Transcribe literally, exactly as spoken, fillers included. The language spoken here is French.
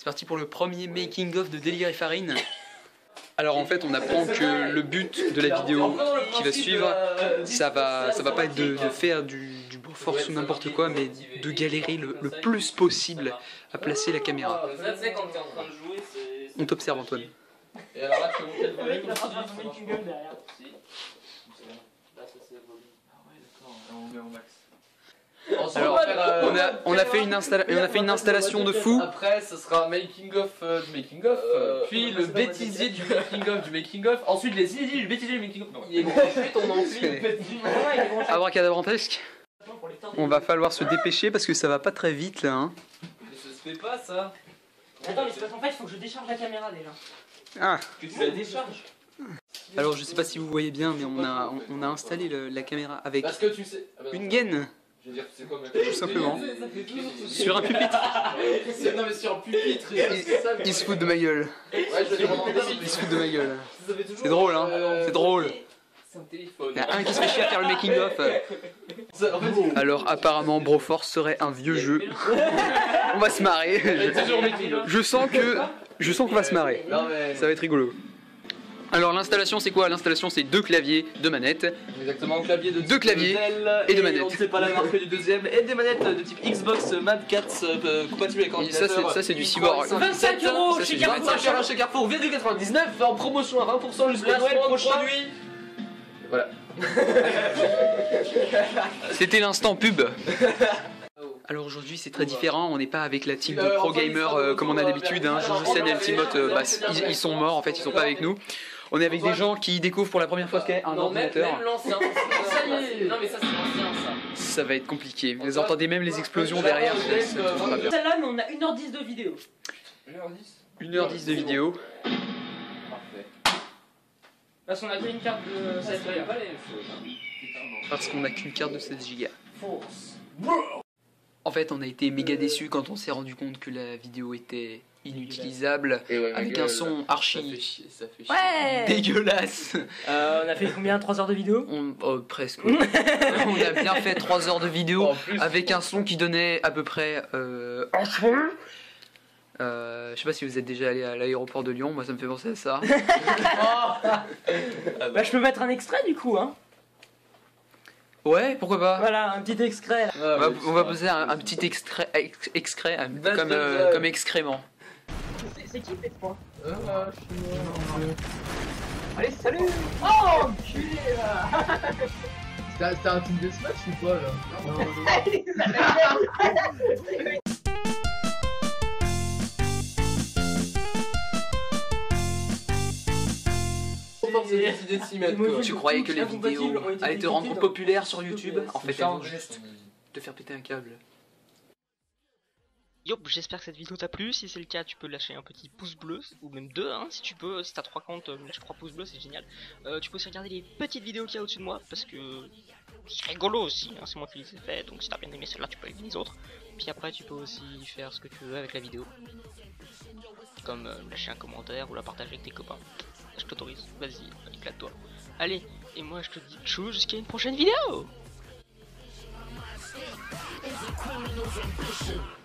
parti pour le premier making of de Délire et Farine. Alors en fait on apprend que le but de la vidéo qui va suivre, ça va, ça va pas être de, de faire du, du Broforce ou n'importe quoi, mais de galérer le, le plus possible à placer la caméra. On t'observe Antoine. Et alors là tu vas monter le volume. Il a pas du making of derrière. Si. Là ça c'est le volume. Ah ouais d'accord, on met en max. Alors, on a, on, a fait une installa on a fait une installation de fou. Après, ce sera un making of euh, du making of, euh, puis le bêtisier du making of du making of, ensuite les inédits du bêtisier du making of. Non, il est ensuite on en Abracadabrantesque. On va falloir se dépêcher parce que ça va pas très vite là. Hein. Mais ça se fait pas ça. Attends, mais c'est parce qu'en fait, il faut que je décharge la caméra déjà. Ah. Que tu la décharges. Alors, je sais pas si vous voyez bien, mais on a, on, on a installé le, la caméra avec parce que tu sais... ah bah, une gaine. Je veux dire, c'est quoi, tout simplement. Sur un pupitre. Non mais sur un pupitre. Il, il se fout de ma gueule. Ouais, je veux dire, il se fout de ma gueule. C'est drôle hein, c'est drôle. C'est un téléphone. Il y a un qui se fait chier à faire le making of. Alors apparemment Broforce serait un vieux jeu. On va se marrer. Je, je sens que je sens qu'on va se marrer. Ça va être rigolo. Alors l'installation c'est quoi? L'installation c'est deux claviers, deux manettes. Exactement, clavier de deux claviers et deux manettes. On ne sait pas la marque du deuxième. Et des manettes de type Xbox Mad quatre euh, compatibles avec ordinateur. Ça c'est du cyborg. vingt-cinq euros chez Carrefour. vingt-cinq euros chez Carrefour, virgule quatre-vingt-dix-neuf en promotion à vingt pour cent jusqu'à Noël prochain. Voilà. C'était l'instant pub. Alors aujourd'hui c'est très différent, on n'est pas avec la team de pro gamer euh, comme on a d'habitude, hein. Jojo et Ultimote, euh, bah, ils, ils sont morts en fait, ils sont pas avec nous. On est avec des gens qui découvrent pour la première fois ce qu'est un non, ordinateur. Même l'ancien, ça y est. Non mais ça c'est l'ancien ça. Ça va être compliqué, vous entendez même les explosions derrière. Celle-là mais on a une heure dix de vidéo. une heure dix une heure dix de vidéo. Parfait. Parce qu'on a qu'une carte de seize giga. Pas les mêmes choses. Parce qu'on a qu'une carte de seize giga. En fait, on a été méga déçus quand on s'est rendu compte que la vidéo était inutilisable, ouais, avec gueule, un son archi ça fait chier, ça fait chier. Ouais. dégueulasse. Euh, on a fait combien? trois heures de vidéo? on, oh, Presque. On a bien fait trois heures de vidéo plus, avec un son qui donnait à peu près euh, un son. Euh, je sais pas si vous êtes déjà allé à l'aéroport de Lyon, moi ça me fait penser à ça. oh. Bah je peux mettre un extrait du coup hein. Ouais, pourquoi pas. Voilà, un petit extrait. Là. Ah, on, va, on va poser un, un petit extrait, ex, extrait un, comme, euh, comme excrément. C'est qui fait quoi euh, Allez, salut. Oh, enculé là. C'était un team deathmatch ou quoi là? Non, non, non. Tu croyais que les vidéos allaient te rendre populaire sur YouTube? En fait, elles vont juste te faire péter un câble. Yop, j'espère que cette vidéo t'a plu. Si c'est le cas, tu peux lâcher un petit pouce bleu, ou même deux, hein, si tu peux. Si t'as trois comptes, lâche trois pouces bleus, c'est génial. Euh, tu peux aussi regarder les petites vidéos qu'il y a au-dessus de moi, parce que c'est rigolo aussi, hein, c'est moi qui les ai fait. Donc si t'as bien aimé celle-là, tu peux aimer les autres. Puis après, tu peux aussi faire ce que tu veux avec la vidéo, comme euh, lâcher un commentaire ou la partager avec tes copains. Je t'autorise, vas-y, éclate-toi. Allez, et moi je te dis tchou jusqu'à une prochaine vidéo.